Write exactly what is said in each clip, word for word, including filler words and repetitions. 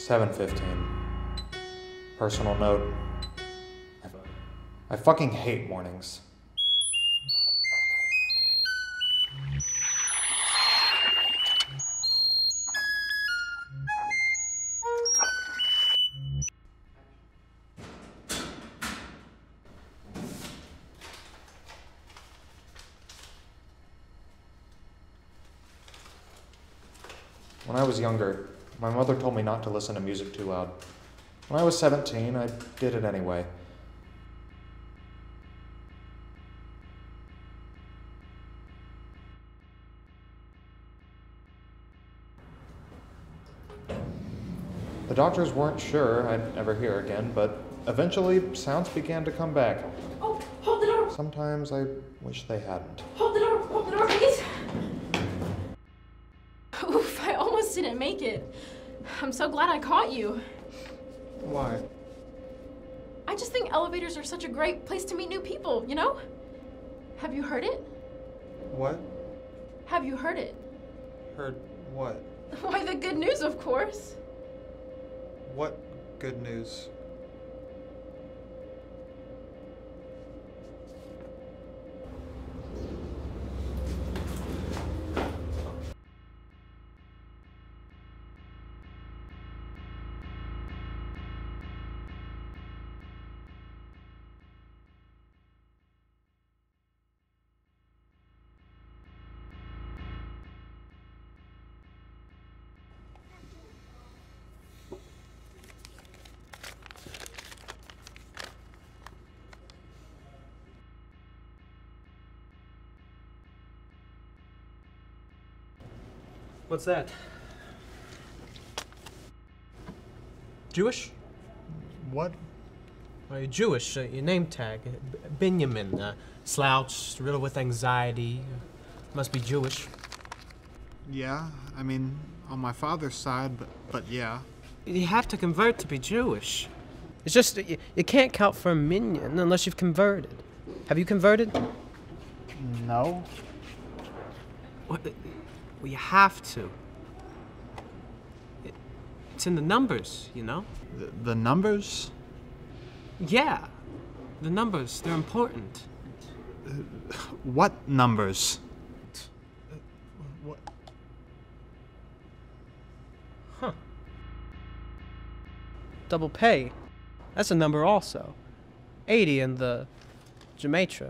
seven fifteen. Personal note. I, I fucking hate mornings. When I was younger, my mother told me not to listen to music too loud. When I was seventeen, I did it anyway. The doctors weren't sure I'd ever hear again, but eventually sounds began to come back. Oh, hold the door! Sometimes I wish they hadn't. Hold the door! Hold the door, please! Oof, I almost didn't make it. I'm so glad I caught you. Why? I just think elevators are such a great place to meet new people, you know? Have you heard it? What? Have you heard it? Heard what? Why, the good news, of course. What good news? What's that? Jewish? What? Well, you're Jewish. Uh, your name tag, uh, B- Benjamin. Uh, slouched, riddled with anxiety. Must be Jewish. Yeah, I mean, on my father's side, but, but yeah. You have to convert to be Jewish. It's just, you, you can't count for a minion unless you've converted. Have you converted? No. What? Well, you have to. It, it's in the numbers, you know? The, the numbers? Yeah. The numbers, they're important. Uh, what numbers? Uh, what? Huh. Double pay. That's a number also. eighty in the gematria.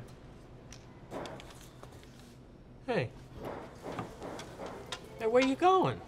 Hey. Hey, where you going?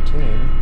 seventeen.